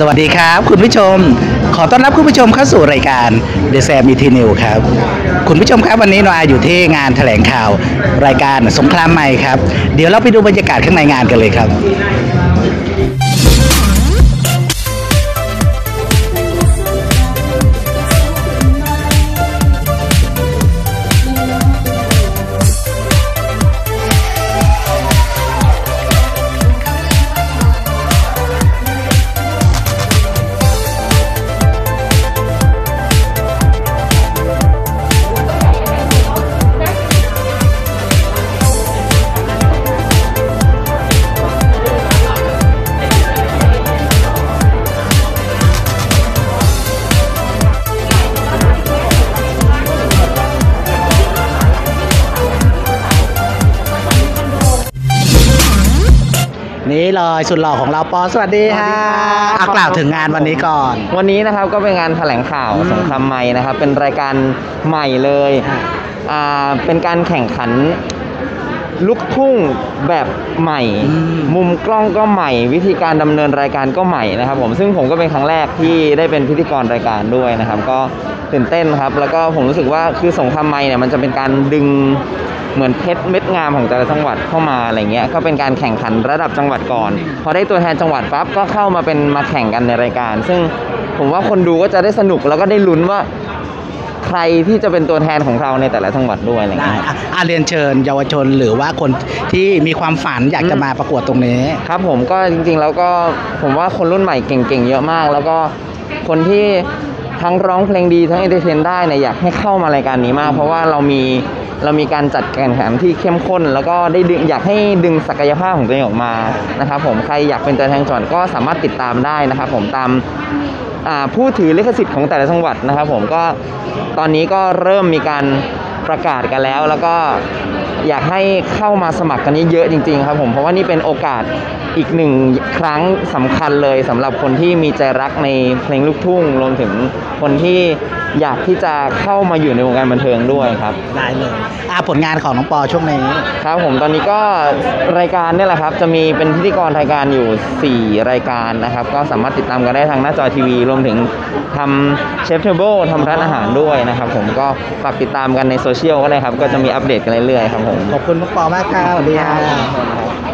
สวัสดีครับคุณผู้ชมขอต้อนรับคุณผู้ชมเข้าสู่รายการ The Sam ET New ครับคุณผู้ชมครับวันนี้เราอยู่ที่งานแถลงข่าวรายการสงครามใหม่ครับเดี๋ยวเราไปดูบรรยากาศข้างในงานกันเลยครับนี่เลยสุดหล่อของเราปอสวัสดีค่ะกล่าวถึงงานวันนี้ก่อนวันนี้นะครับก็เป็นงานแถลงข่าวสงครามใหม่นะครับเป็นรายการใหม่เลยเป็นการแข่งขันลูกทุ่งแบบใหม่มุมกล้องก็ใหม่วิธีการดำเนินรายการก็ใหม่นะครับผมซึ่งผมก็เป็นครั้งแรกที่ได้เป็นพิธีกรรายการด้วยนะครับก็ตื่นเต้นครับแล้วก็ผมรู้สึกว่าคือสงครามใหม่เนี่ยมันจะเป็นการดึงเหมือนเพชรเม็ดงามของแต่ละจังหวัดเข้ามาอะไรเงี้ยก็เป็นการแข่งขันระดับจังหวัดก่อนพอได้ตัวแทนจังหวัดปั๊บก็เข้ามาแข่งกันในรายการซึ่งผมว่าคนดูก็จะได้สนุกแล้วก็ได้ลุ้นว่าใครที่จะเป็นตัวแทนของเราในแต่ละจังหวัดด้วยอะไรเงี้ยเรียนเชิญเยาวชนหรือว่าคนที่มีความฝันอยากจะมาประกวดตรงนี้ครับผมก็จริงๆแล้วก็ผมว่าคนรุ่นใหม่เก่งๆเยอะมากแล้วก็คนที่ทั้งร้องเพลงดีทั้งเอนเตอร์เทนได้เนี่ยอยากให้เข้ามารายการนี้มากเพราะว่าเรามีการจัดการแข่งขันที่เข้มข้นแล้วก็ได้อยากให้ดึงศักยภาพของตัวเองออกมานะครับผมใครอยากเป็นตัวแทนจังหวัดก็สามารถติดตามได้นะครับผมตามผู้ถือลิขสิทธิ์ของแต่ละจังหวัดนะครับผมก็ตอนนี้ก็เริ่มมีการประกาศกันแล้วก็อยากให้เข้ามาสมัครกันเยอะๆจริงๆครับผมเพราะว่านี่เป็นโอกาสอีกหนึ่งครั้งสำคัญเลยสำหรับคนที่มีใจรักในเพลงลูกทุ่งรวมถึงคนที่อยากที่จะเข้ามาอยู่ในวงการบันเทิงด้วยครับได้เลยผลงานของน้องปอช่วงนี้ครับผมตอนนี้ก็รายการนี่แหละครับจะมีเป็นพิธีกรรายการอยู่4รายการนะครับก็สามารถติดตามกันได้ทางหน้าจอทีวีรวมถึงทำเชฟเทเบิลทำร้านอาหารด้วยนะครับผมก็ฝากติดตามกันในโซเชียลก็ได้ครับก็จะมีอัปเดตกันเรื่อยๆครับผมขอบคุณน้องปอมากครับสวัสดีครับ